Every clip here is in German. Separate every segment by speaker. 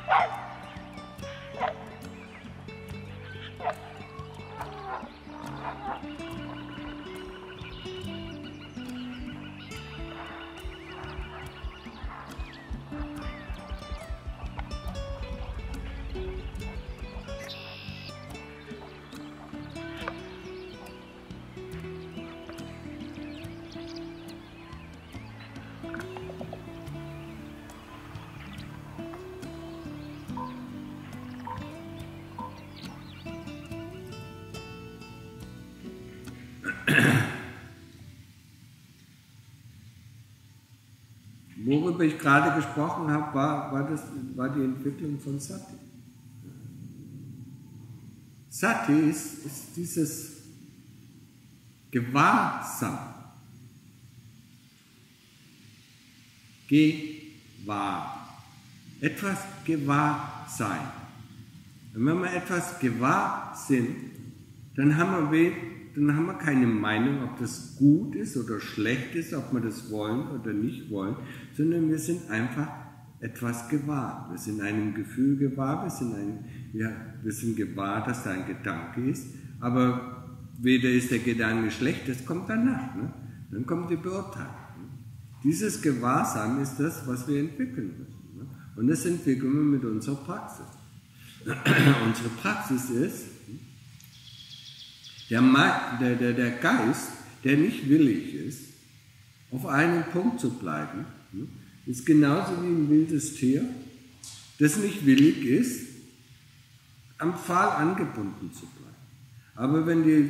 Speaker 1: Worüber ich gerade gesprochen habe, war die Entwicklung von Sati. Sati ist dieses Gewahrsam. Gewahr. Etwas gewahr sein. Und wenn wir etwas gewahr sind, dann haben wir keine Meinung, ob das gut ist oder schlecht ist, ob wir das wollen oder nicht wollen, sondern wir sind einfach etwas gewahr. Wir sind einem Gefühl gewahr, wir sind gewahr, dass da ein Gedanke ist, aber weder ist der Gedanke schlecht, das kommt danach. Ne? Dann kommt die Beurteilung. Ne? Dieses Gewahrsam ist das, was wir entwickeln müssen. Ne? Und das entwickeln wir mit unserer Praxis. Unsere Praxis ist, der Geist, der nicht willig ist, auf einen Punkt zu bleiben, ist genauso wie ein wildes Tier, das nicht willig ist, am Pfahl angebunden zu bleiben. Aber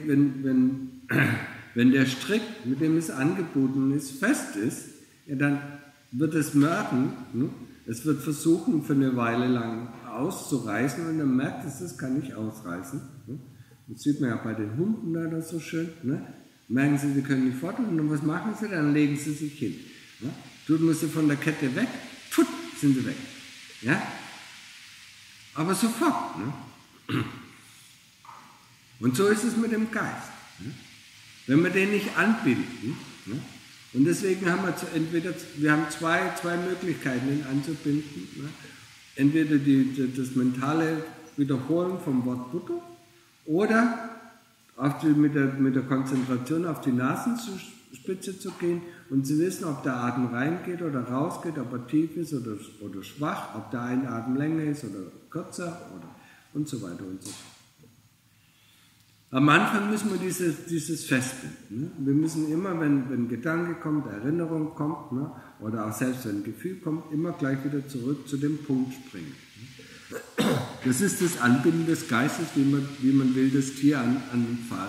Speaker 1: wenn der Strick, mit dem es angebunden ist, fest ist, ja, dann wird es merken, es wird versuchen, für eine Weile lang auszureißen und dann merkt es, das kann nicht ausreißen. Das sieht man ja bei den Hunden da so schön. Ne? Merken sie, sie können nicht fort und was machen sie? Dann legen sie sich hin. Ne? Tun wir sie von der Kette weg, pfutt, sind sie weg. Ja? Aber sofort. Ne? Und so ist es mit dem Geist. Ne? Wenn wir den nicht anbinden, ne? Und deswegen haben wir haben zwei Möglichkeiten, ihn anzubinden. Ne? Entweder das mentale Wiederholen vom Wort Buddha oder mit der Konzentration auf die Nasenspitze zu gehen und zu wissen, ob der Atem reingeht oder rausgeht, ob er tief ist oder schwach, ob der Einatmen länger ist oder kürzer und so weiter und so fort. Am Anfang müssen wir dieses festbinden. Ne? Wir müssen immer, wenn Gedanke kommt, Erinnerung kommt, ne? Oder auch selbst wenn ein Gefühl kommt, immer gleich wieder zurück zu dem Punkt springen. Das ist das Anbinden des Geistes, wie man will das Tier an den Pfahl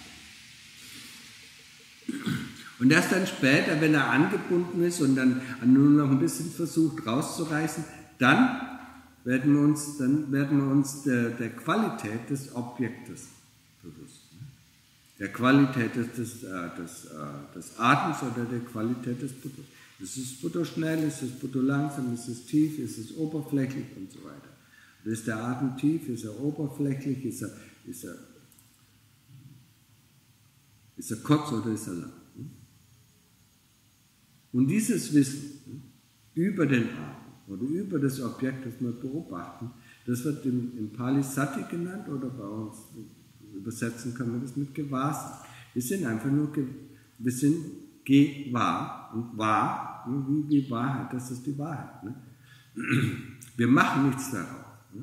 Speaker 1: anbinden. Und erst dann später, wenn er angebunden ist und dann nur noch ein bisschen versucht rauszureißen, dann werden wir uns der Qualität des Objektes bewusst. Der Qualität des Atems oder der Qualität des Buddha. Ist es Buddha schnell, ist es Buddha langsam, ist es tief, ist es oberflächlich und so weiter. Ist der Atem tief, ist er oberflächlich, ist er kurz oder ist er lang? Und dieses Wissen über den Atem oder über das Objekt, das wir beobachten, das wird im Pali Sati genannt oder bei uns übersetzen kann man das mit Gewahrsein. Wir sind einfach nur, wir sind gewahr und wahr, wie Wahrheit, das ist die Wahrheit. Ne? Wir machen nichts daraus.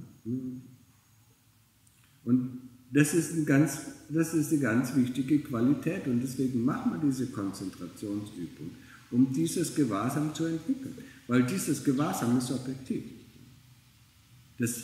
Speaker 1: Und das ist eine ganz wichtige Qualität und deswegen machen wir diese Konzentrationsübung, um dieses Gewahrsam zu entwickeln. Weil dieses Gewahrsam ist objektiv. Das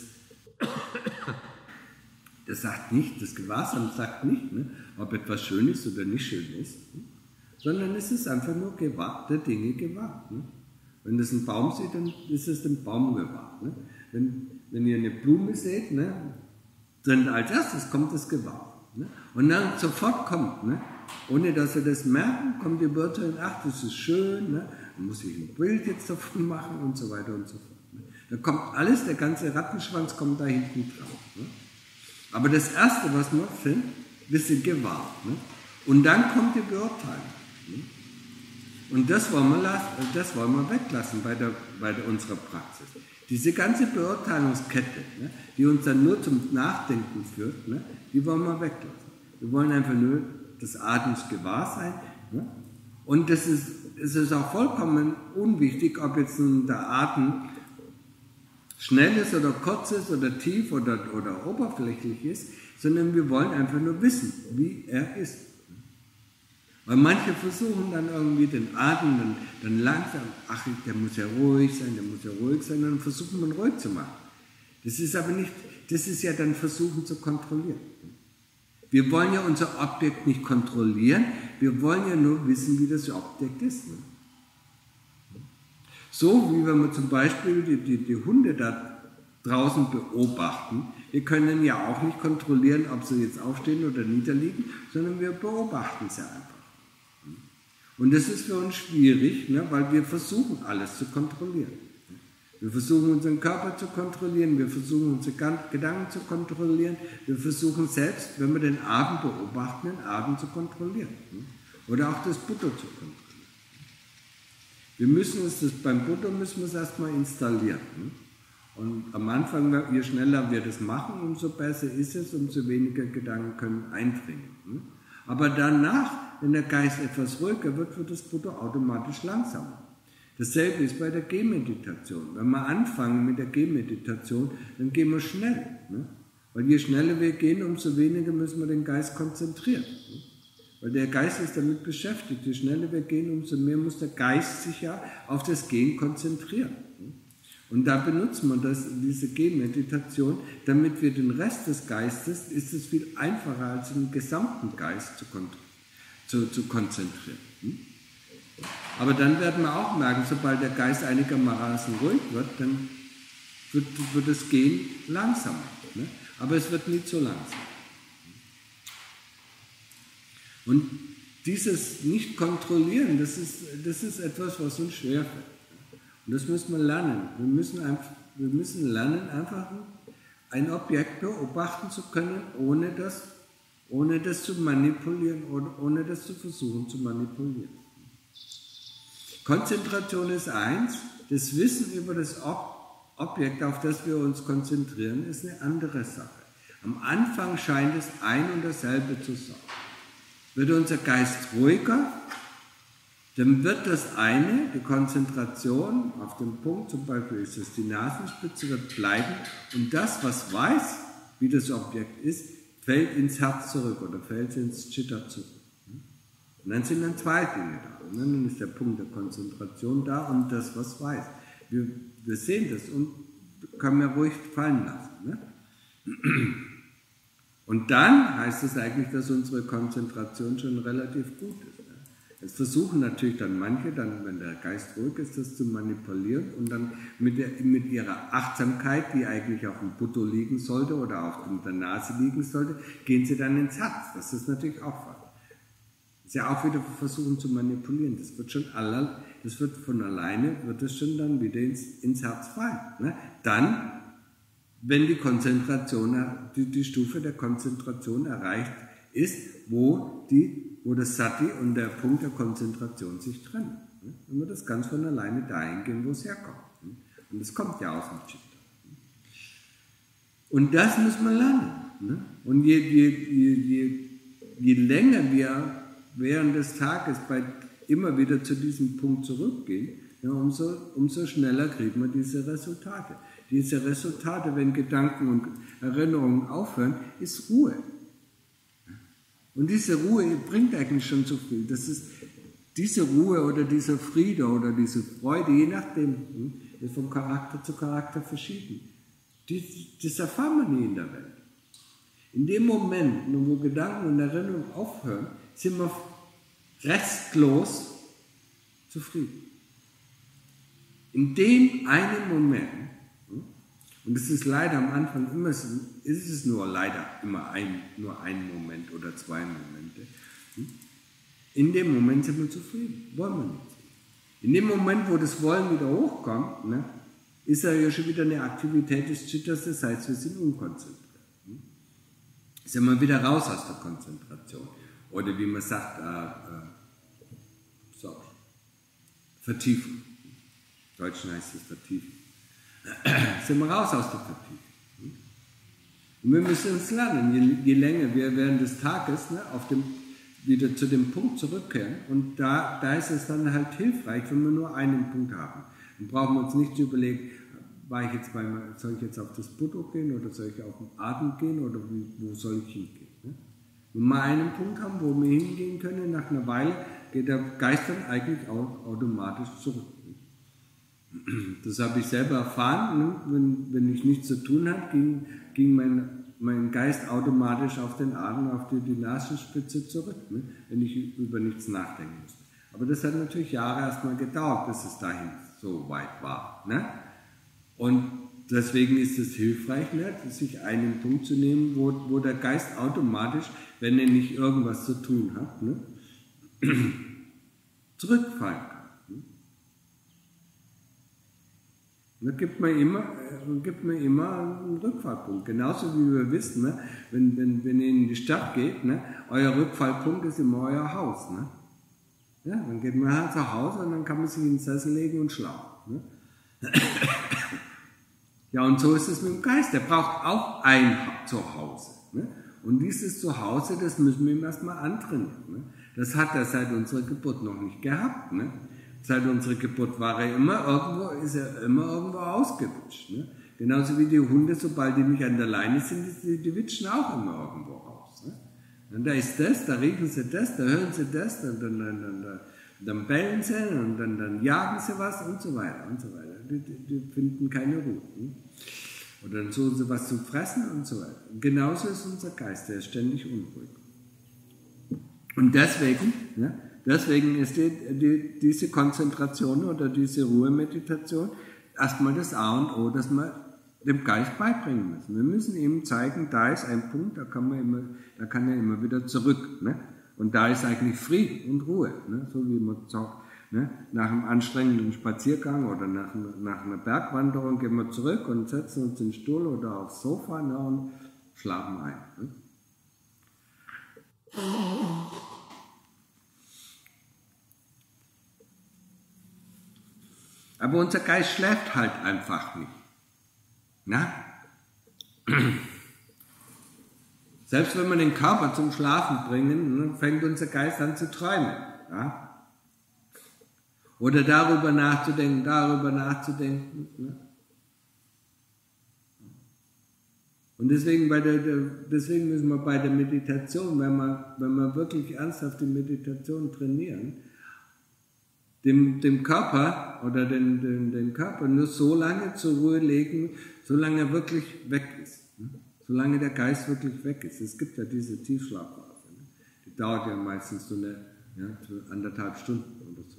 Speaker 1: Gewahrsam sagt nicht, ne, ob etwas schön ist oder nicht schön ist, ne, sondern es ist einfach nur der Dinge gewahr. Ne. Wenn das ein Baum sieht, dann ist es dem Baum gewahr. Ne. Wenn ihr eine Blume seht, ne, dann als erstes kommt das Gewahr. Ne. Und dann sofort kommt, ne, ohne dass ihr das merken, kommt die Beurteilung, ach, das ist schön, ne, dann muss ich ein Bild jetzt davon machen und so weiter und so fort. Ne. Da kommt alles, der ganze Rattenschwanz kommt da hinten drauf. Ne. Aber das Erste, was wir sind, wir sind gewahr. Ne. Und dann kommt die Beurteilung. Ne. Und das wollen wir weglassen bei unserer Praxis. Diese ganze Beurteilungskette, ne, die uns dann nur zum Nachdenken führt, ne, die wollen wir weglassen. Wir wollen einfach nur des Atems gewahr sein. Ne? Und es ist auch vollkommen unwichtig, ob jetzt nun der Atem schnell ist oder kurz ist oder tief oder oberflächlich ist, sondern wir wollen einfach nur wissen, wie er ist. Weil manche versuchen dann irgendwie den Atem dann langsam, ach, der muss ja ruhig sein, und dann versuchen man ruhig zu machen. Das ist aber nicht, das ist ja dann versuchen zu kontrollieren. Wir wollen ja unser Objekt nicht kontrollieren, wir wollen ja nur wissen, wie das Objekt ist. So wie wenn wir zum Beispiel die Hunde da draußen beobachten, wir können ja auch nicht kontrollieren, ob sie jetzt aufstehen oder niederliegen, sondern wir beobachten sie einfach. Und das ist für uns schwierig, ne, weil wir versuchen, alles zu kontrollieren. Wir versuchen, unseren Körper zu kontrollieren, wir versuchen, unsere Gedanken zu kontrollieren, wir versuchen selbst, wenn wir den Atem beobachten, den Atem zu kontrollieren. Oder auch das Buddha zu kontrollieren. Wir müssen beim Buddha müssen wir es erstmal installieren. Und am Anfang, je schneller wir das machen, umso besser ist es, umso weniger Gedanken können eindringen. Aber danach, wenn der Geist etwas ruhiger wird, wird das Buddha automatisch langsamer. Dasselbe ist bei der Gehmeditation. Wenn wir anfangen mit der Gehmeditation, dann gehen wir schnell. Ne? Weil je schneller wir gehen, umso weniger müssen wir den Geist konzentrieren. Ne? Weil der Geist ist damit beschäftigt. Je schneller wir gehen, umso mehr muss der Geist sich ja auf das Gehen konzentrieren. Ne? Und da benutzt man diese Gehmeditation, damit wir den Rest des Geistes, ist es viel einfacher als den gesamten Geist zu konzentrieren. Ne? Aber dann werden wir auch merken, sobald der Geist einigermaßen ruhig wird, dann wird das Gehen langsamer. Ne? Aber es wird nie zu langsam. Und dieses Nicht-Kontrollieren, das ist etwas, was uns schwerfällt. Und das müssen wir lernen. Wir müssen lernen, einfach ein Objekt beobachten zu können, ohne das zu manipulieren, ohne das zu versuchen zu manipulieren. Konzentration ist eins, das Wissen über das Objekt, auf das wir uns konzentrieren, ist eine andere Sache. Am Anfang scheint es ein und dasselbe zu sein. Wird unser Geist ruhiger, dann wird das eine, die Konzentration auf den Punkt, zum Beispiel ist es die Nasenspitze, wird bleiben und das, was weiß, wie das Objekt ist, fällt ins Herz zurück oder fällt ins Chitta zurück. Und dann sind dann zwei Dinge da. Und dann ist der Punkt der Konzentration da und das, was weiß. Wir sehen das und können wir ruhig fallen lassen. Ne? Und dann heißt es eigentlich, dass unsere Konzentration schon relativ gut ist. Ne? Jetzt versuchen natürlich dann manche, wenn der Geist ruhig ist, das zu manipulieren und dann mit ihrer Achtsamkeit, die eigentlich auf dem Buddha liegen sollte oder auf der Nase liegen sollte, gehen sie dann ins Herz. Das ist natürlich auch falsch. Das ist ja auch wieder versuchen zu manipulieren. Das wird von alleine, wird es schon dann wieder ins Herz fallen. Ne? Dann, wenn die Konzentration, die Stufe der Konzentration erreicht ist, wo das Sati und der Punkt der Konzentration sich trennen. Ne? Dann wird das ganz von alleine dahin gehen, wo es herkommt. Ne? Und es kommt ja aus dem Chitta. Und das muss man lernen. Ne? Und je länger wir während des Tages immer wieder zu diesem Punkt zurückgehen, ja, umso schneller kriegt man diese Resultate. Diese Resultate, wenn Gedanken und Erinnerungen aufhören, ist Ruhe. Und diese Ruhe bringt eigentlich schon so viel. Das ist diese Ruhe oder dieser Friede oder diese Freude, je nachdem, ist von Charakter zu Charakter verschieden. Das erfahren wir nie in der Welt. In dem Moment, wo Gedanken und Erinnerungen aufhören, sind wir restlos zufrieden. In dem einen Moment, und es ist leider am Anfang immer, ist es nur leider immer nur ein Moment oder zwei Momente, in dem Moment sind wir zufrieden, wollen wir nicht. In dem Moment, wo das Wollen wieder hochkommt, ne, ist ja schon wieder eine Aktivität des Chittas, das heißt, wir sind unkonzentriert. Sind wir wieder raus aus der Konzentration. Oder wie man sagt, Vertiefung. Im Deutschen heißt es Vertiefung. sind wir raus aus der Vertiefung. Und wir müssen uns lernen, je länger wir während des Tages wieder zu dem Punkt zurückkehren. Und da ist es dann halt hilfreich, wenn wir nur einen Punkt haben. Dann brauchen wir uns nicht zu überlegen, soll ich jetzt auf das Buddha gehen oder soll ich auf den Atem gehen oder wo soll ich hingehen? Ne? Wenn wir einen Punkt haben, wo wir hingehen können, nach einer Weile geht der Geist dann eigentlich auch automatisch zurück. Das habe ich selber erfahren. Ne? Wenn ich nichts zu tun hatte, ging mein Geist automatisch auf den Atem, auf die Nasenspitze zurück, ne? Wenn ich über nichts nachdenken musste. Aber das hat natürlich Jahre erstmal gedauert, bis es dahin so weit war. Ne? Und deswegen ist es hilfreich, ne? Sich einen Punkt zu nehmen, wo der Geist automatisch, wenn er nicht irgendwas zu tun hat, ne? zurückfallen kann. Da gibt man immer einen Rückfallpunkt. Genauso wie wir wissen, ne? wenn ihr in die Stadt geht, ne? Euer Rückfallpunkt ist immer euer Haus. Ne? Ja, dann geht man halt zu Hause und dann kann man sich in den Sessel legen und schlafen. Ne? Ja, und so ist es mit dem Geist. Der braucht auch ein Zuhause. Ne? Und dieses Zuhause, das müssen wir ihm erstmal antrainieren. Ne? Das hat er seit unserer Geburt noch nicht gehabt. Ne? Seit unserer Geburt ist er immer irgendwo ausgerutscht. Ne? Genauso wie die Hunde, sobald die nicht an der Leine sind, die witschen auch immer irgendwo raus. Ne? Und da ist das, da riechen sie das, da hören sie das, dann bellen sie und dann jagen sie was und so weiter und so weiter. Die finden keine Ruhe. Ne? Oder dann suchen sie was zum Fressen und so weiter. Und genauso ist unser Geist, der ist ständig unruhig. Und deswegen ist diese Konzentration oder diese Ruhemeditation erstmal das A und O, das wir dem Geist beibringen müssen. Wir müssen ihm zeigen, da ist ein Punkt, da kann er immer wieder zurück. Ne? Und da ist eigentlich Frieden und Ruhe. Ne? So wie man sagt, ne? Nach einem anstrengenden Spaziergang oder nach einer Bergwanderung gehen wir zurück und setzen uns in den Stuhl oder aufs Sofa, ne? Und schlafen ein. Ne? Aber unser Geist schläft halt einfach nicht. Na? Selbst wenn wir den Körper zum Schlafen bringen, fängt unser Geist an zu träumen. Ja? Oder darüber nachzudenken. Ne? Und deswegen müssen wir bei der Meditation, wenn wir wirklich ernsthaft die Meditation trainieren, dem Körper oder den Körper nur so lange zur Ruhe legen, solange er wirklich weg ist. Solange der Geist wirklich weg ist. Es gibt ja diese Tiefschlafphase. Die dauert ja meistens so 1,5 Stunden oder so.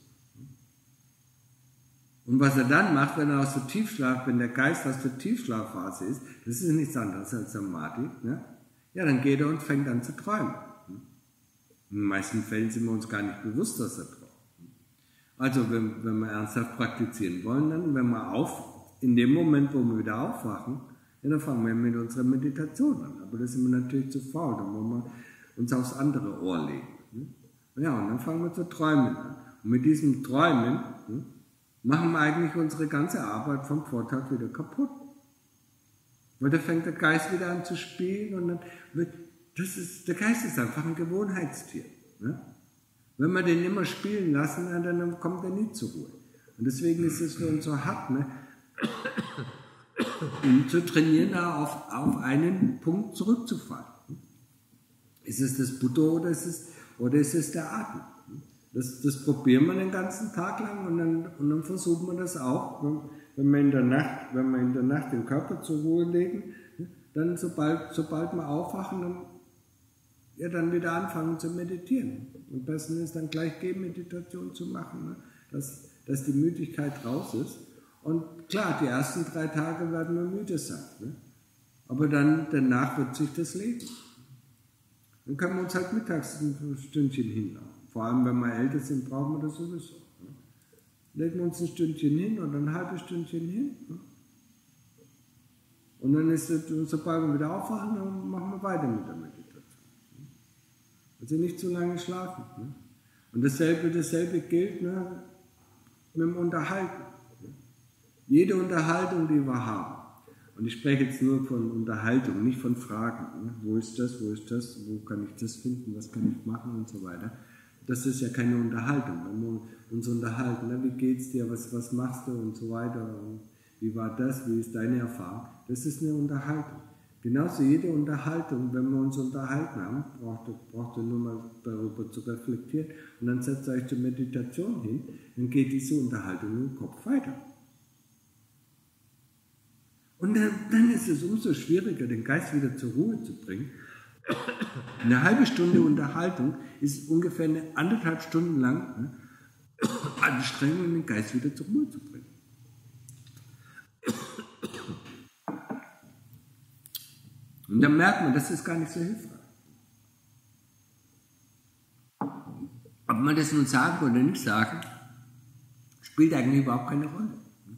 Speaker 1: Und was er dann macht, wenn der Geist aus der Tiefschlafphase ist, das ist nichts anderes als Samadhi, ne? Ja, dann geht er und fängt an zu träumen. In den meisten Fällen sind wir uns gar nicht bewusst, dass er träumt. Also, wenn wir ernsthaft praktizieren wollen, dann, in dem Moment, wo wir wieder aufwachen, ja, dann fangen wir mit unserer Meditation an. Aber das sind wir natürlich zu faul, dann wollen wir uns aufs andere Ohr legen. Ja, und dann fangen wir zu träumen an. Und mit diesem Träumen machen wir eigentlich unsere ganze Arbeit vom Vortag wieder kaputt. Weil da fängt der Geist wieder an zu spielen und dann der Geist ist einfach ein Gewohnheitstier. Ne? Wenn wir den immer spielen lassen, dann kommt er nie zur Ruhe. Und deswegen ist es für uns so hart, ne? Um zu trainieren, auf einen Punkt zurückzufallen. Ist es das Buddha oder ist es der Atem? Das probieren wir den ganzen Tag lang und dann versuchen wir das auch, wenn wir in der Nacht den Körper zur Ruhe legen, dann sobald wir aufwachen, dann wieder anfangen zu meditieren. Am besten ist dann gleich Gehmeditation zu machen, ne? Dass die Müdigkeit raus ist. Und klar, die ersten 3 Tage werden wir müde sein. Ne? Aber danach wird sich das legen. Dann können wir uns halt mittags ein Stündchen hinlegen. Vor allem, wenn wir älter sind, brauchen wir das sowieso. Ne? Legen wir uns ein Stündchen hin oder ein halbes Stündchen hin. Ne? Und dann sobald wir wieder aufwachen, dann machen wir weiter mit der Meditation. Also nicht zu lange schlafen. Ne? Und dasselbe gilt, ne, mit dem Unterhalten. Ne? Jede Unterhaltung, die wir haben, und ich spreche jetzt nur von Unterhaltung, nicht von Fragen, ne? Wo ist das, wo kann ich das finden, was kann ich machen und so weiter. Das ist ja keine Unterhaltung. Wenn wir uns unterhalten, ne? Wie geht's dir, was machst du und so weiter, und wie war das, wie ist deine Erfahrung, das ist eine Unterhaltung. Genauso jede Unterhaltung, wenn wir uns unterhalten haben, braucht ihr nur mal darüber zu reflektieren und dann setzt ihr euch zur Meditation hin, dann geht diese Unterhaltung im Kopf weiter. Und dann ist es umso schwieriger, den Geist wieder zur Ruhe zu bringen. Eine halbe Stunde Unterhaltung ist ungefähr 1,5 Stunden lang, ne, Anstrengung, den Geist wieder zur Ruhe zu bringen. Und dann merkt man, das ist gar nicht so hilfreich. Ob man das nun sagen oder nicht sagen, spielt eigentlich überhaupt keine Rolle.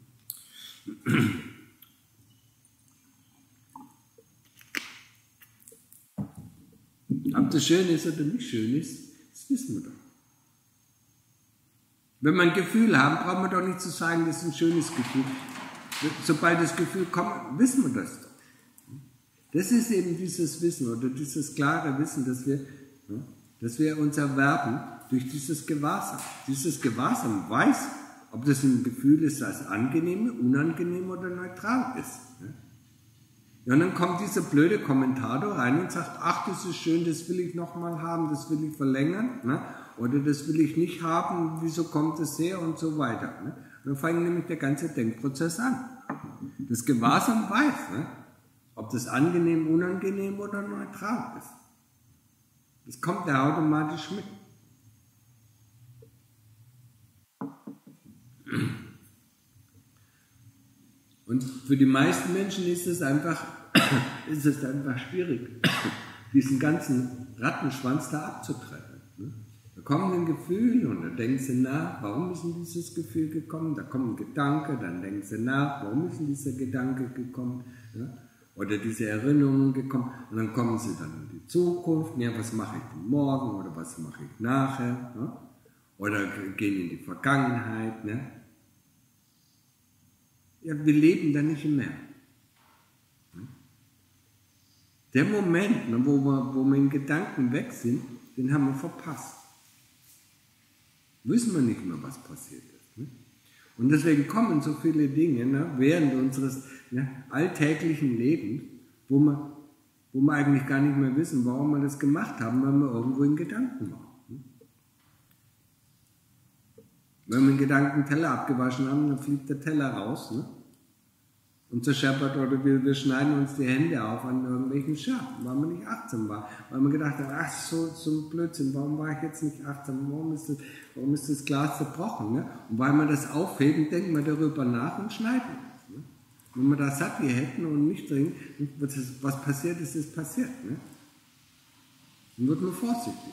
Speaker 1: Ob das schön ist oder nicht schön ist, das wissen wir doch. Wenn wir ein Gefühl haben, brauchen wir doch nicht zu sagen, das ist ein schönes Gefühl. Sobald das Gefühl kommt, wissen wir das doch. Das ist eben dieses Wissen oder dieses klare Wissen, dass wir uns erwerben durch dieses Gewahrsam. Dieses Gewahrsam weiß, ob das ein Gefühl ist, das angenehm, unangenehm oder neutral ist. Ja, und dann kommt dieser blöde Kommentator rein und sagt, ach, das ist schön, das will ich nochmal haben, das will ich verlängern, ne? Oder das will ich nicht haben, wieso kommt es her und so weiter. Ne? Und dann fängt nämlich der ganze Denkprozess an. Das Gewahrsam weiß, ne? Ob das angenehm, unangenehm oder neutral ist. Das kommt ja automatisch mit. Und für die meisten Menschen ist es einfach schwierig, diesen ganzen Rattenschwanz da abzutrennen. Da kommt ein Gefühl und dann denken sie nach, warum ist denn dieses Gefühl gekommen? Da kommt ein Gedanke, dann denken sie nach, warum ist denn dieser Gedanke gekommen? Oder diese Erinnerungen gekommen, und dann kommen sie dann in die Zukunft, ja, was mache ich denn morgen oder was mache ich nachher, ne? Oder gehen in die Vergangenheit. Ne? Ja, wir leben da nicht mehr. Der Moment, ne, wo wir in Gedanken weg sind, den haben wir verpasst. Wissen wir nicht mehr, was passiert ist. Ne? Und deswegen kommen so viele Dinge, ne, während unseres alltäglichen Lebens, wo wir eigentlich gar nicht mehr wissen, warum wir das gemacht haben, weil wir irgendwo in Gedanken waren. Ne? Wenn wir in Gedanken Teller abgewaschen haben, dann fliegt der Teller raus, ne? Und zerscheppert, oder wir schneiden uns die Hände auf an irgendwelchen Scherben, weil wir nicht achtsam waren. Weil wir gedacht haben, ach, so ein Blödsinn, warum war ich jetzt nicht achtsam, warum ist das Glas zerbrochen? Ne? Und weil wir das aufheben, denken wir darüber nach und schneiden es. Ne? Wenn wir da Sati hätten und nicht trinken, was passiert ist, ist passiert. Ne? Dann wird man vorsichtig.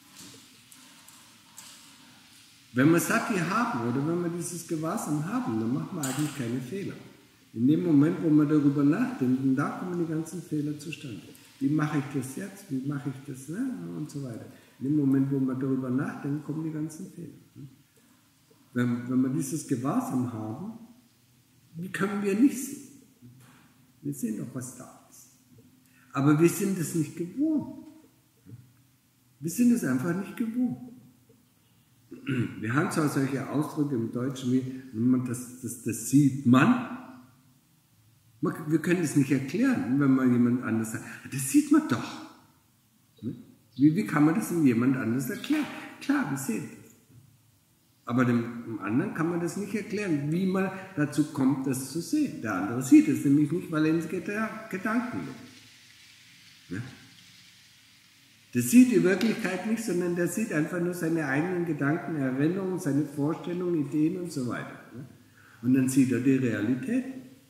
Speaker 1: Wenn wir Sati haben oder wenn wir dieses Gewahrsam haben, dann machen wir eigentlich keine Fehler. In dem Moment, wo wir darüber nachdenken, da kommen die ganzen Fehler zustande. Wie mache ich das jetzt? Wie mache ich das? Ne? Und so weiter. In dem Moment, wo wir darüber nachdenken, kommen die ganzen Fehler. Wenn wir dieses Gewahrsam haben, wie können wir nicht sehen? Wir sehen doch, was da ist. Aber wir sind es nicht gewohnt. Wir sind es einfach nicht gewohnt. Wir haben zwar solche Ausdrücke im Deutschen wie, das sieht man. Wir können es nicht erklären, wenn man jemand anders sagt, das sieht man doch. Wie kann man das in jemand anders erklären? Klar, wir sehen das. Aber dem anderen kann man das nicht erklären, wie man dazu kommt, das zu sehen. Der andere sieht es nämlich nicht, weil er ins Gedanken lebt. Der sieht die Wirklichkeit nicht, sondern der sieht einfach nur seine eigenen Gedanken, Erinnerungen, seine Vorstellungen, Ideen und so weiter. Und dann sieht er die Realität.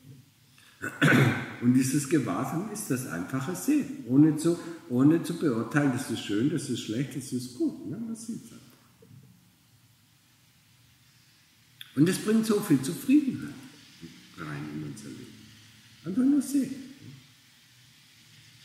Speaker 1: Und dieses Gewahrsam ist das einfache Sehen, ohne zu beurteilen, das ist schön, das ist schlecht, das ist gut. Ne? Man sieht es einfach. Und das bringt so viel Zufriedenheit rein in unser Leben. Einfach nur sehen.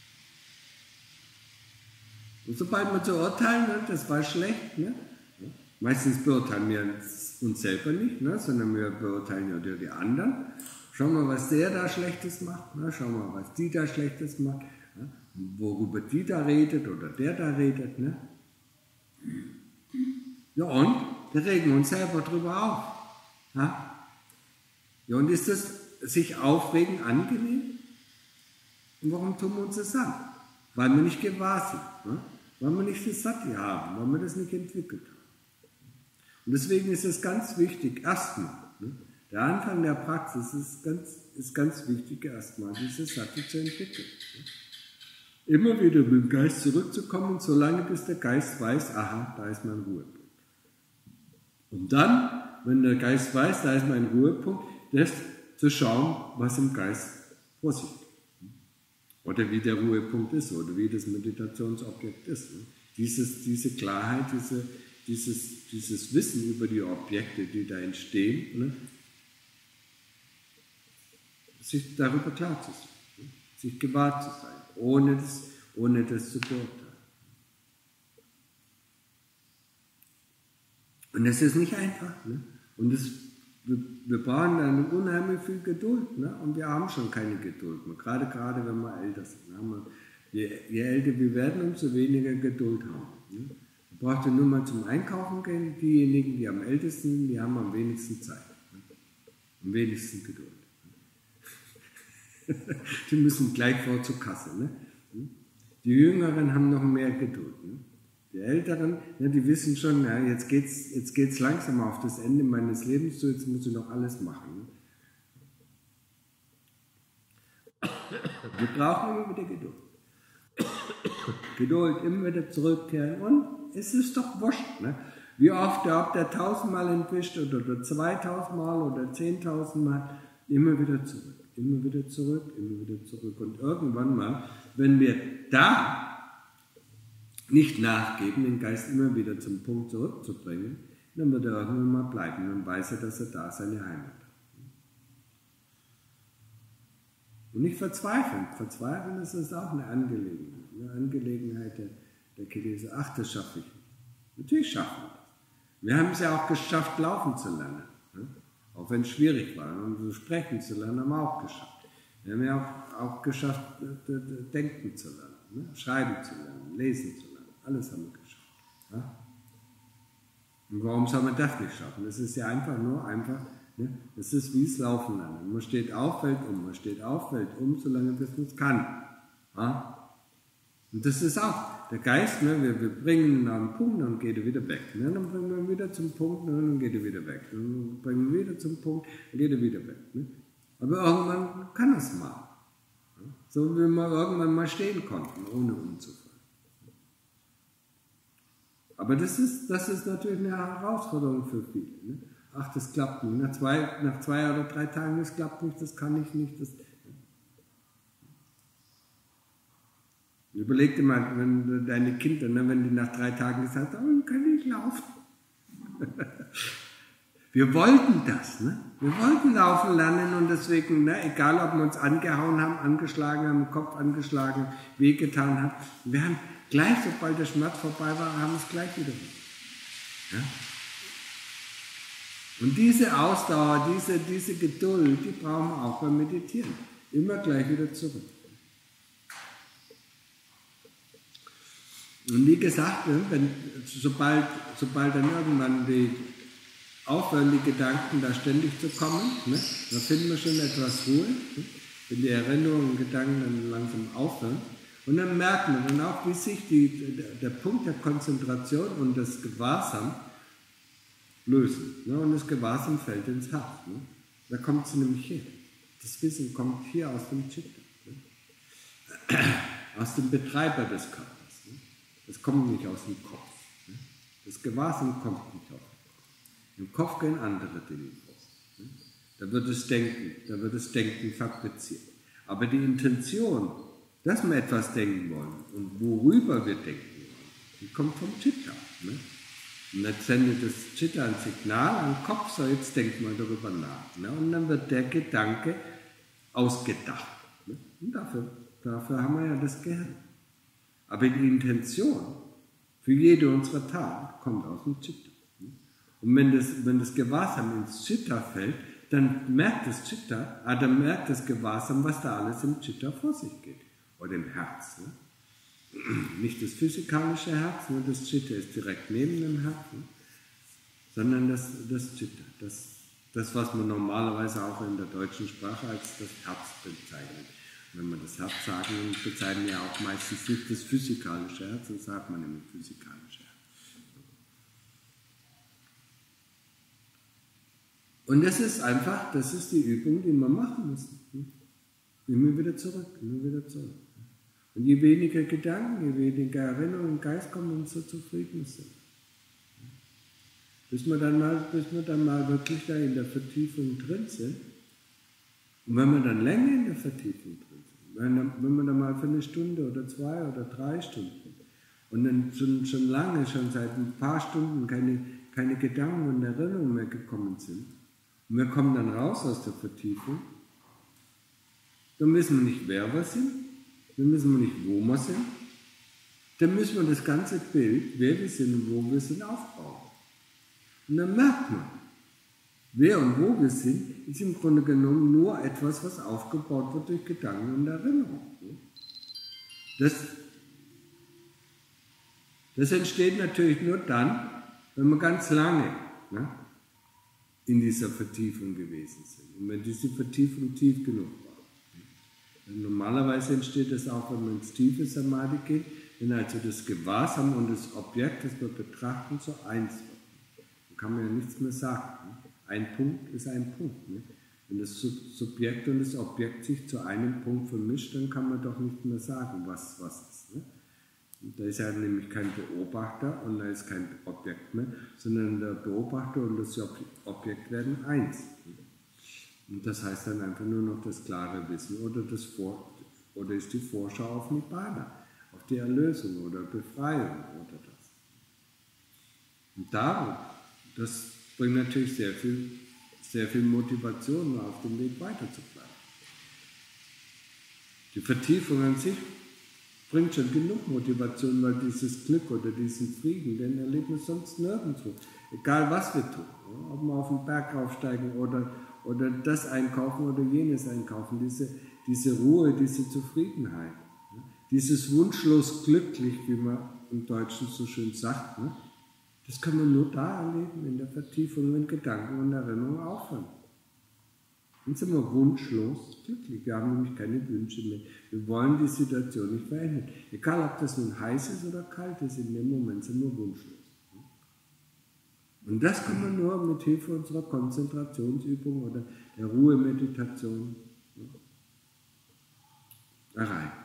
Speaker 1: Und sobald wir zu urteilen, ne, das war schlecht, ne? Meistens beurteilen wir uns selber nicht, ne, sondern wir beurteilen ja die anderen. Schau mal, was der da Schlechtes macht, ne, schau mal, was die da Schlechtes macht, ne, worüber die da redet oder der da redet. Ne. Ja und? Wir regen uns selber drüber auf. Ja, ja und ist das sich aufregen angenehm? Und warum tun wir uns das an? Weil wir nicht gewahr sind, ne? Weil wir nicht das Sati haben, weil wir das nicht entwickelt haben. Und deswegen ist es ganz wichtig, erstmal, ne? Der Anfang der Praxis ist ganz wichtig, erstmal dieses Sati zu entwickeln. Ne? Immer wieder mit dem Geist zurückzukommen, solange bis der Geist weiß, aha, da ist mein Ruhepunkt. Und dann, wenn der Geist weiß, da ist mein Ruhepunkt, das zu schauen, was im Geist vor sich geht. Oder wie der Ruhepunkt ist, oder wie das Meditationsobjekt ist. Ne? Diese Klarheit, dieses Wissen über die Objekte, die da entstehen, ne? Sich darüber klar zu sein, ne? Sich gewahr zu sein, ohne das zu beurteilen. Und das ist nicht einfach. Ne? Und wir brauchen dann unheimlich viel Geduld. Ne? Und wir haben schon keine Geduld mehr. Gerade wenn wir älter sind. Ne? Je älter wir werden, umso weniger Geduld haben. Ne? Man braucht ja nur mal zum Einkaufen gehen. Diejenigen, die am ältesten sind, die haben am wenigsten Zeit. Ne? Am wenigsten Geduld. Die müssen gleich vor zur Kasse. Ne? Die Jüngeren haben noch mehr Geduld. Ne? Die Älteren, ja, die wissen schon, ja, jetzt geht's langsam auf das Ende meines Lebens zu, jetzt muss ich noch alles machen. Wir brauchen immer wieder Geduld. Geduld, immer wieder zurückkehren und es ist doch wurscht. Ne? Wie oft, ob der 1000-mal entwischt oder 2000-mal oder 10.000-mal, immer wieder zurück, immer wieder zurück, immer wieder zurück. Und irgendwann mal, wenn wir da nicht nachgeben, den Geist immer wieder zum Punkt zurückzubringen, dann wird er irgendwann mal bleiben. Dann weiß er, dass er da seine Heimat hat. Und nicht verzweifeln. Verzweifeln ist auch eine Angelegenheit der Chinesen. Ach, das schaffe ich nicht. Natürlich schaffen wir das. Wir haben es ja auch geschafft, laufen zu lernen. Auch wenn es schwierig war. Und so sprechen zu lernen, haben wir auch geschafft. Wir haben ja auch geschafft, denken zu lernen, schreiben zu lernen, lesen zu lernen. Alles haben wir geschafft. Ja? Und warum soll man das nicht schaffen? Das ist ja einfach, ne? Das ist wie es Laufen lernen. Man steht auf, fällt um, man steht auf, fällt um, solange bis man es kann. Ja? Und das ist auch der Geist, ne? wir bringen ihn an einen Punkt, dann geht er wieder weg. Ne? Dann bringen wir ihn wieder zum Punkt, dann geht er wieder weg. Dann bringen wir ihn wieder zum Punkt, dann geht er wieder weg. Ne? Aber irgendwann kann er es mal. Ja? So wie wir irgendwann mal stehen konnten, ohne umzufallen. Aber das ist natürlich eine Herausforderung für viele. Ne? Ach, das klappt nicht. Nach zwei oder 3 Tagen, das klappt nicht, das kann ich nicht. Überleg dir mal, wenn deine Kinder, ne, wenn die nach 3 Tagen gesagt haben, oh, kann ich laufen. Wir wollten das. Ne? Wir wollten laufen lernen und deswegen, ne, egal ob wir uns angehauen haben, angeschlagen haben, den Kopf angeschlagen, wehgetan haben, wir haben gleich, sobald der Schmerz vorbei war, haben wir es gleich wieder gemacht. Ja? Und diese Ausdauer, diese Geduld, die brauchen wir auch beim Meditieren. Immer gleich wieder zurück. Und wie gesagt, sobald dann irgendwann aufhören, die Gedanken da ständig zu kommen, ne, da finden wir schon etwas Ruhe, ne, wenn die Erinnerungen und Gedanken dann langsam aufhören. Und dann merken wir dann auch, wie sich der Punkt der Konzentration und das Gewahrsam lösen. Ne? Und das Gewahrsam fällt ins Herz. Ne? Da kommt es nämlich her. Das Wissen kommt hier aus dem Chitta. Ne? Aus dem Betreiber des Körpers. Ne? Das kommt nicht aus dem Kopf. Ne? Das Gewahrsam kommt nicht aus dem Kopf. Im Kopf gehen andere Dinge vor. Ne? Da wird das Denken fabriziert. Aber die Intention, dass wir etwas denken wollen und worüber wir denken wollen, die kommt vom Chitta. Ne? Und dann sendet das Chitta ein Signal an den Kopf, so jetzt denkt man darüber nach. Ne? Und dann wird der Gedanke ausgedacht. Ne? Und dafür haben wir ja das Gehirn. Aber die Intention für jede unserer Taten kommt aus dem Chitta. Ne? Und wenn das Gewahrsam ins Chitta fällt, dann merkt das Chitta, dann merkt das Gewahrsam, was da alles im Chitta vor sich geht. Oder im Herz. Ne? Nicht das physikalische Herz, nur das Chitta ist direkt neben dem Herzen, sondern das Chitta, das, was man normalerweise auch in der deutschen Sprache als das Herz bezeichnet. Wenn man das Herz sagen, bezeichnen wir auch meistens nicht das physikalische Herz, dann sagt man immer physikalische Herz. Und das ist einfach, das ist die Übung, die man machen muss. Immer wieder zurück, immer wieder zurück. Und je weniger Gedanken, je weniger Erinnerungen im Geist kommen, umso zufriedener sind. Bis wir dann mal wirklich da in der Vertiefung drin sind. Und wenn wir dann länger in der Vertiefung drin sind, wenn wir dann mal für eine Stunde oder 2 oder 3 Stunden und dann schon lange, schon seit ein paar Stunden keine Gedanken und Erinnerungen mehr gekommen sind, und wir kommen dann raus aus der Vertiefung, dann wissen wir nicht, wer wir sind, dann wissen wir nicht, wo wir sind, dann müssen wir das ganze Bild, wer wir sind und wo wir sind, aufbauen. Und dann merkt man, wer und wo wir sind, ist im Grunde genommen nur etwas, was aufgebaut wird durch Gedanken und Erinnerung. Das entsteht natürlich nur dann, wenn wir ganz lange in dieser Vertiefung gewesen sind. Und wenn diese Vertiefung tief genug war. Normalerweise entsteht das auch, wenn man ins tiefe Samadhi geht, wenn also das Gewahrsam und das Objekt, das wir betrachten, so eins wird. Dann kann man ja nichts mehr sagen. Ein Punkt ist ein Punkt. Ne? Wenn das Subjekt und das Objekt sich zu einem Punkt vermischt, dann kann man doch nicht mehr sagen, was ist. Ne? Und da ist ja nämlich kein Beobachter und da ist kein Objekt mehr, sondern der Beobachter und das Objekt werden eins. Ne? Und das heißt dann einfach nur noch das klare Wissen oder ist die Vorschau auf Nibbana, auf die Erlösung oder Befreiung oder das. Und darum, das bringt natürlich sehr viel Motivation, auf dem Weg weiterzubleiben. Die Vertiefung an sich bringt schon genug Motivation, weil dieses Glück oder diesen Frieden, den erleben wir sonst nirgendwo. Egal was wir tun, ob wir auf den Berg raufsteigen oder das einkaufen oder jenes einkaufen, diese Ruhe, diese Zufriedenheit, dieses wunschlos glücklich, wie man im Deutschen so schön sagt, das kann man nur da erleben, in der Vertiefung, wenn Gedanken und Erinnerungen aufhören. Dann sind wir wunschlos glücklich. Wir haben nämlich keine Wünsche mehr. Wir wollen die Situation nicht verändern. Egal, ob das nun heiß ist oder kalt ist, in dem Moment sind wir wunschlos. Und das kann man nur mit Hilfe unserer Konzentrationsübung oder der Ruhemeditation erreichen.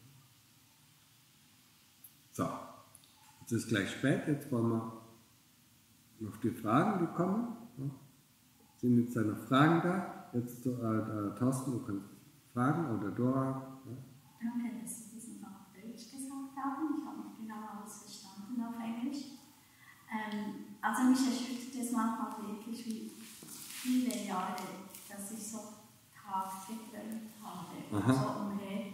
Speaker 1: So, jetzt ist gleich spät, jetzt wollen wir noch die Fragen, die kommen. Sind jetzt da noch Fragen da? Jetzt Thorsten, du kannst fragen oder Dora.
Speaker 2: Danke, dass Sie diesen auf Deutsch gesagt haben. Ich habe nicht genau alles verstanden auf Englisch. Also mich erschüttert es manchmal wirklich, wie viele Jahre, dass ich so Tag getrennt habe. So umher.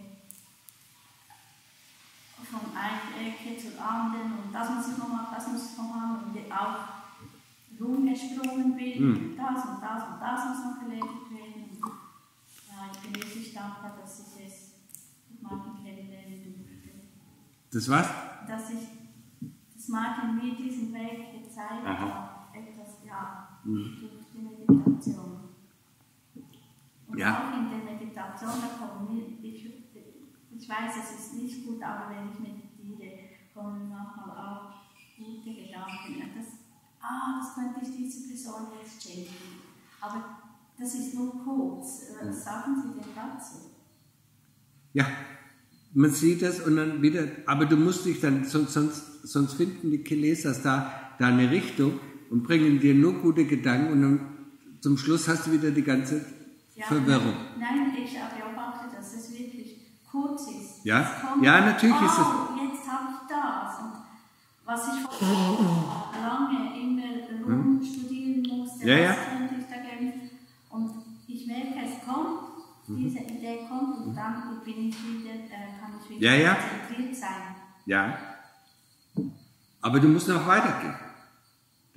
Speaker 2: Von einer Ecke zur anderen und das muss ich noch machen, das muss ich noch machen und auch rumgesprungen bin, das und das und das muss noch erledigt werden. Und, ja, ich bin wirklich dankbar, dass ich es mit Martin kennenlernen durfte.
Speaker 1: Das was?
Speaker 2: Dass Martin mir diesen Weg gezeigt hat, etwas, durch die Meditation. Und auch in der Meditation, da kommen wir, ich weiß, es ist nicht gut, aber wenn ich meditiere, kommen manchmal auch gute Gedanken. Das könnte ich dieser Person jetzt schenken. Aber das ist nur kurz. Was sagen Sie denn dazu?
Speaker 1: Ja, man sieht das und dann wieder, aber du musst dich dann, sonst finden die Kilesas da eine Richtung und bringen dir nur gute Gedanken und dann zum Schluss hast du wieder die ganze Verwirrung.
Speaker 2: Nein, ich beobachte, dass es wirklich kurz ist.
Speaker 1: Ja, ja, natürlich ist es.
Speaker 2: Jetzt habe ich das. Und was ich lange immer rumstudieren musste, was könnte ich dagegen. Und ich merke, es kommt, diese Idee kommt und dann bin ich wieder, kann ich wieder konzentriert sein.
Speaker 1: Ja. Aber du musst noch weitergehen.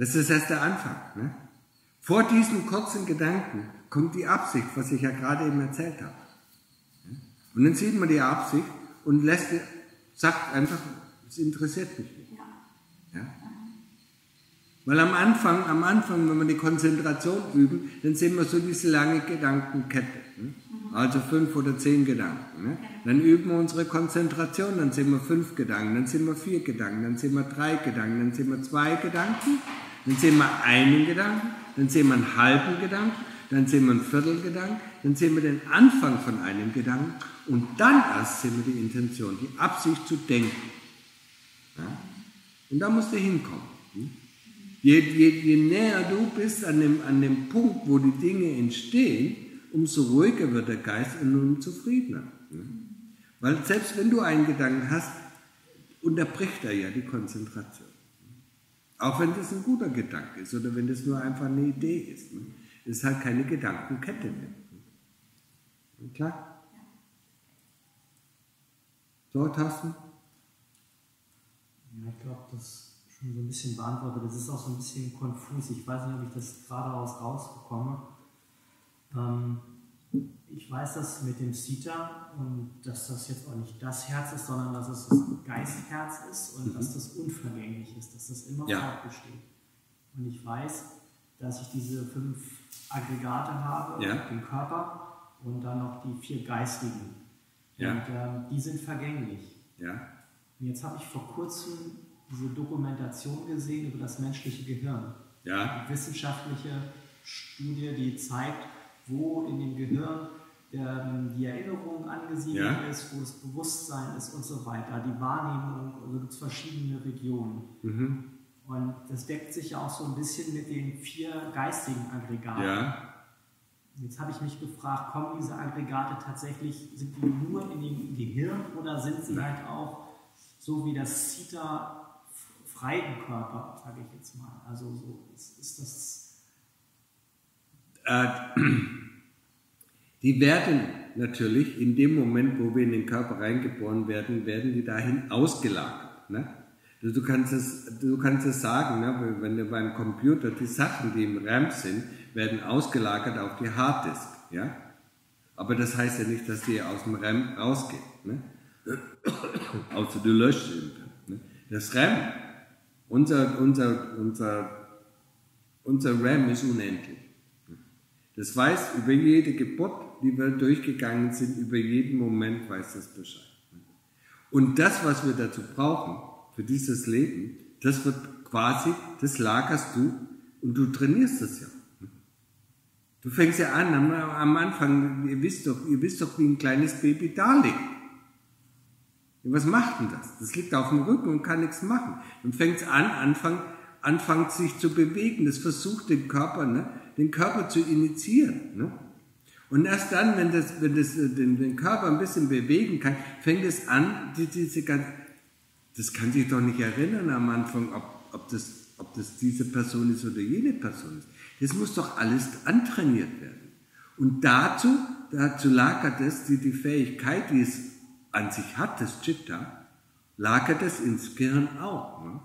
Speaker 1: Das ist erst der Anfang. Ne? Vor diesen kurzen Gedanken kommt die Absicht, was ich ja gerade eben erzählt habe. Und dann sieht man die Absicht und sagt einfach, es interessiert mich nicht. Ja? Weil am Anfang, wenn wir die Konzentration üben, dann sehen wir so diese lange Gedankenkette. Ne? Also 5 oder 10 Gedanken. Ne? Dann üben wir unsere Konzentration, dann sehen wir 5 Gedanken, dann sehen wir 4 Gedanken, dann sehen wir 3 Gedanken, dann sehen wir 2 Gedanken, dann sehen wir einen Gedanken, dann sehen wir einen halben Gedanken, dann sehen wir einen Viertelgedanken, dann sehen wir den Anfang von einem Gedanken und dann erst sehen wir die Intention, die Absicht zu denken. Ja? Und da musst du hinkommen. Je näher du bist an dem Punkt, wo die Dinge entstehen, umso ruhiger wird der Geist und umso zufriedener. Weil selbst wenn du einen Gedanken hast, unterbricht er ja die Konzentration. Auch wenn das ein guter Gedanke ist oder wenn das nur einfach eine Idee ist. Es ist halt keine Gedankenkette mehr. Klar? So, Thorsten?
Speaker 3: Ja, ich glaube, das schon so ein bisschen beantwortet. Das ist auch so ein bisschen konfus. Ich weiß nicht, ob ich das geradeaus rausbekomme. Ich weiß das mit dem Sita und dass das jetzt auch nicht das Herz ist, sondern dass es das Geistherz ist und dass das unvergänglich ist, dass das immer fortbesteht. Und ich weiß, dass ich diese 5 Aggregate habe, den Körper und dann noch die 4 geistigen. Und die sind vergänglich. Und jetzt habe ich vor kurzem diese Dokumentation gesehen über das menschliche Gehirn. Eine wissenschaftliche Studie, die zeigt, wo in dem Gehirn die Erinnerung angesiedelt ist, wo das Bewusstsein ist und so weiter, die Wahrnehmung, also gibt es verschiedene Regionen. Und das deckt sich ja auch so ein bisschen mit den 4 geistigen Aggregaten. Jetzt habe ich mich gefragt, kommen diese Aggregate tatsächlich, sind die nur in dem Gehirn oder sind sie halt auch so wie das Sita frei im Körper, sage ich jetzt mal. Also so ist das...
Speaker 1: Die werden natürlich in dem Moment, wo wir in den Körper reingeboren werden, werden die dahin ausgelagert. Ne? Also du kannst es sagen, ne? Wenn du beim Computer die Sachen, die im RAM sind, werden ausgelagert auf die Harddisk. Ja? Aber das heißt ja nicht, dass die aus dem RAM rausgehen. Ne? Außer du löscht sie. Ne? Das RAM, unser RAM ist unendlich. Das weiß über jede Geburt, die wir durchgegangen sind, über jeden Moment weiß das Bescheid. Und das, was wir dazu brauchen, für dieses Leben, das wird quasi, das lagerst du und du trainierst das ja. Du fängst ja an, am Anfang, ihr wisst doch, wie ein kleines Baby da liegt. Was macht denn das? Das liegt auf dem Rücken und kann nichts machen. Dann fängt es an, anfängt sich zu bewegen. Das versucht den Körper zu initiieren. Ne? Und erst dann, wenn das den Körper ein bisschen bewegen kann, fängt es an, das kann sich doch nicht erinnern am Anfang, ob das diese Person ist oder jene Person ist. Das muss doch alles antrainiert werden. Und dazu lagert es die Fähigkeit, die es an sich hat, das Chitta, lagert es ins Gehirn auch. Ne?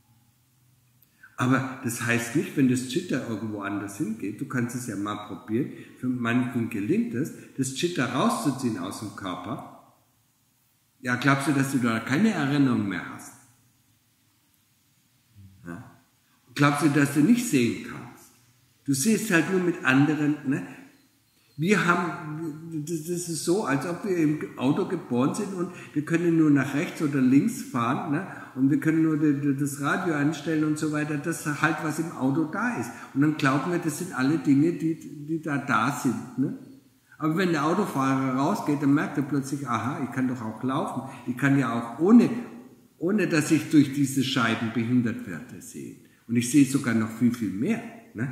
Speaker 1: Aber das heißt nicht, wenn das Chitta irgendwo anders hingeht, du kannst es ja mal probieren, für manchen gelingt es, das Chitta rauszuziehen aus dem Körper. Ja, glaubst du, dass du da keine Erinnerung mehr hast? Ja? Glaubst du, dass du nicht sehen kannst? Du siehst halt nur mit anderen. Ne? Das ist so, als ob wir im Auto geboren sind und wir können nur nach rechts oder links fahren, ne? Und wir können nur das Radio anstellen und so weiter, das ist halt, was im Auto da ist. Und dann glauben wir, das sind alle Dinge, die da sind. Ne? Aber wenn der Autofahrer rausgeht, dann merkt er plötzlich, aha, ich kann doch auch laufen. Ich kann ja auch ohne dass ich durch diese Scheiben behindert werde, sehen. Und ich sehe sogar noch viel, viel mehr. Ne?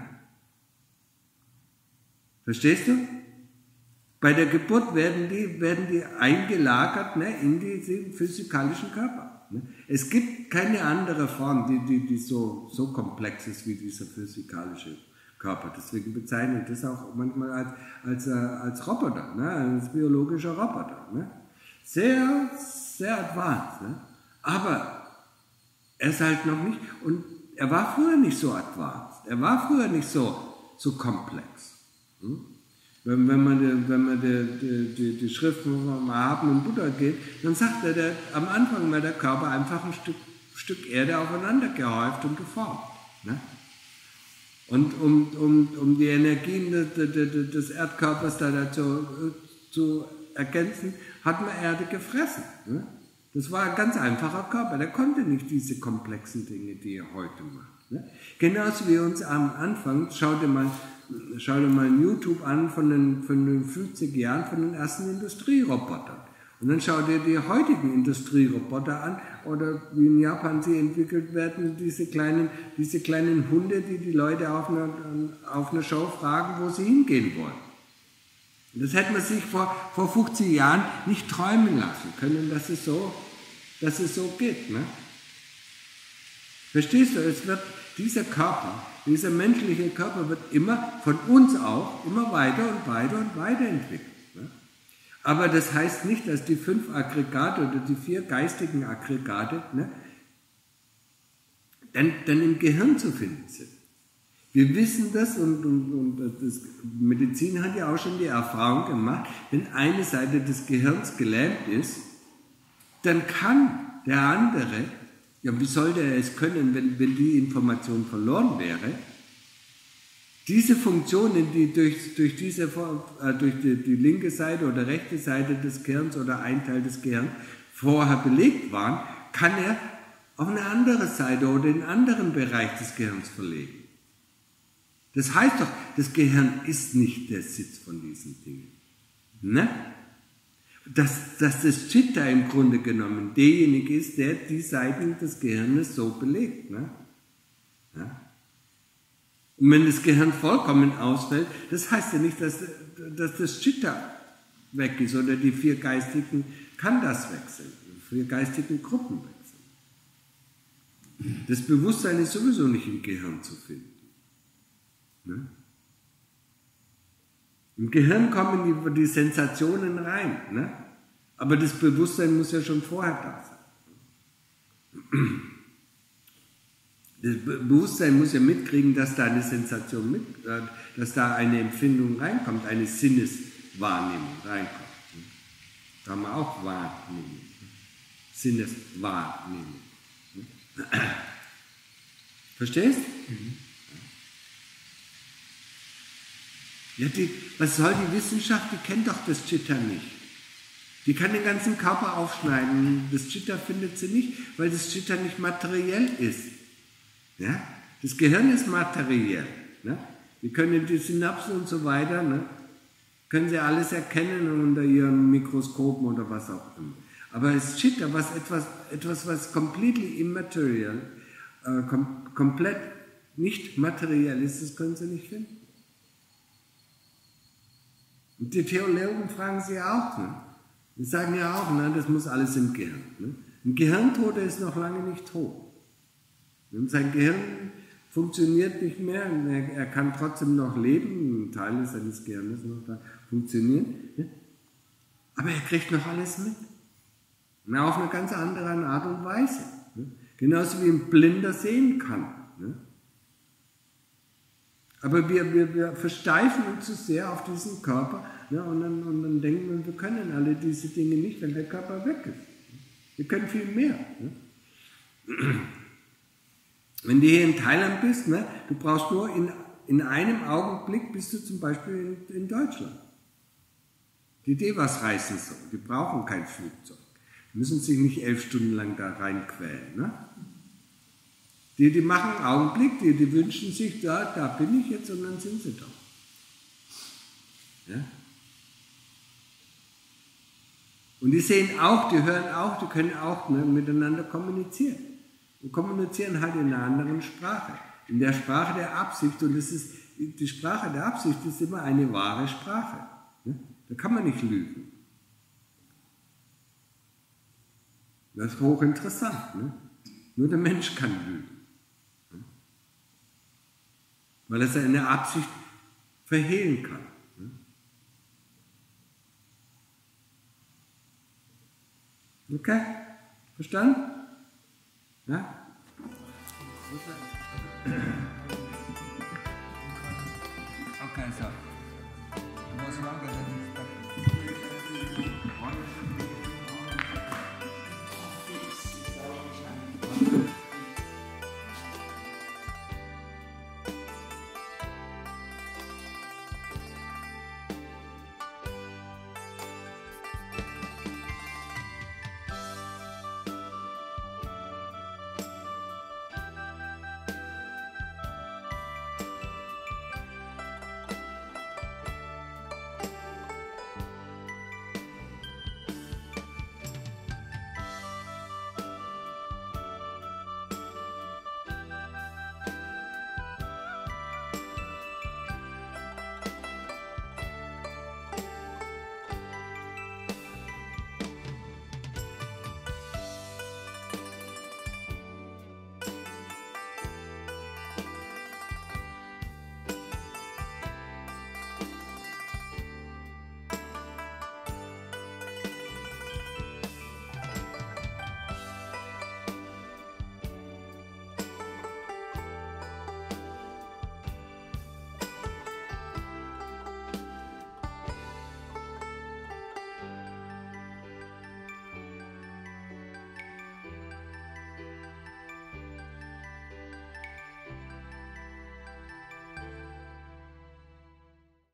Speaker 1: Verstehst du? Bei der Geburt werden die eingelagert, ne, in diesen physikalischen Körper. Ne? Es gibt keine andere Form, die so komplex ist wie dieser physikalische Körper. Deswegen bezeichne ich das auch manchmal als Roboter, ne, als biologischer Roboter. Ne? Sehr, sehr advanced. Ne? Aber er ist halt noch nicht, und er war früher nicht so advanced, er war früher nicht so komplex. Wenn man die Schriften vom erhabenen Buddha geht, dann sagt er, am Anfang war der Körper einfach ein Stück Erde aufeinander gehäuft und geformt. Ne? Und um die Energien des Erdkörpers da dazu zu ergänzen, hat man Erde gefressen. Ne? Das war ein ganz einfacher Körper, der konnte nicht diese komplexen Dinge, die er heute macht. Ne? Genauso wie uns am Anfang, schau dir mal YouTube an von den 50 Jahren von den ersten Industrierobotern. Und dann schau dir die heutigen Industrieroboter an oder wie in Japan sie entwickelt werden, diese kleinen Hunde, die Leute auf einer Show fragen, wo sie hingehen wollen. Und das hätte man sich vor 50 Jahren nicht träumen lassen können, dass es so geht. Ne? Verstehst du, dieser menschliche Körper wird immer von uns auch immer weiter und weiter und weiter entwickelt. Ne? Aber das heißt nicht, dass die 5 Aggregate oder die 4 geistigen Aggregate, ne, dann im Gehirn zu finden sind. Wir wissen das und das Medizin hat ja auch schon die Erfahrung gemacht, wenn eine Seite des Gehirns gelähmt ist, dann kann der andere, ja, wie sollte er es können, wenn die Information verloren wäre, diese Funktionen, die durch die linke Seite oder rechte Seite des Gehirns oder ein Teil des Gehirns vorher belegt waren, kann er auf eine andere Seite oder in einen anderen Bereich des Gehirns verlegen. Das heißt doch, das Gehirn ist nicht der Sitz von diesen Dingen. Ne? Dass das Chitta im Grunde genommen derjenige ist, der die Seiten des Gehirnes so belegt. Ne? Ja? Und wenn das Gehirn vollkommen ausfällt, das heißt ja nicht, dass das Chitta weg ist oder die 4 geistigen kann das wechseln, die 4 geistigen Gruppen wechseln. Das Bewusstsein ist sowieso nicht im Gehirn zu finden. Ne? Im Gehirn kommen die Sensationen rein, ne? Aber das Bewusstsein muss ja schon vorher da sein. Das Bewusstsein muss ja mitkriegen, dass da eine Sensation dass da eine Empfindung reinkommt, eine Sinneswahrnehmung reinkommt. Da haben wir auch Wahrnehmung. Sinneswahrnehmung. Verstehst? Ja, was soll die Wissenschaft? Die kennt doch das Chitta nicht. Die kann den ganzen Körper aufschneiden. Das Chitta findet sie nicht, weil das Chitta nicht materiell ist. Ja? Das Gehirn ist materiell. Ne? Wir können die Synapsen und so weiter, ne? Können sie alles erkennen unter ihren Mikroskopen oder was auch immer. Aber das Chitta, was completely immaterial, komplett nicht materiell ist, das können sie nicht finden. Und die Theologen fragen sie auch. Ne? Die sagen ja auch, ne, das muss alles im Gehirn. Ne? Ein Gehirntoter ist noch lange nicht tot. Und sein Gehirn funktioniert nicht mehr, er kann trotzdem noch leben, ein Teil seines Gehirns noch da funktionieren, ne? Aber er kriegt noch alles mit. Und auf eine ganz andere Art und Weise. Ne? Genauso wie ein Blinder sehen kann. Ne? Aber wir versteifen uns zu sehr auf diesen Körper, ne? und dann denken wir, wir können alle diese Dinge nicht, wenn der Körper weg ist. Wir können viel mehr. Ne? Wenn du hier in Thailand bist, ne, du brauchst nur in einem Augenblick bist du zum Beispiel in Deutschland. Die Devas reisen so, die brauchen kein Flugzeug. Die müssen sich nicht 11 Stunden lang da reinquälen. Ne? Die machen einen Augenblick, die wünschen sich, da bin ich jetzt und dann sind sie da. Ja? Und die sehen auch, die hören auch, die können auch, ne, miteinander kommunizieren. Wir kommunizieren halt in einer anderen Sprache, in der Sprache der Absicht. Und die Sprache der Absicht ist immer eine wahre Sprache. Ne? Da kann man nicht lügen. Das ist hochinteressant. Ne? Nur der Mensch kann lügen. Ne? Weil er seine Absicht verhehlen kann. Ne? Okay? Verstanden? Ja? Okay, so. Was longer than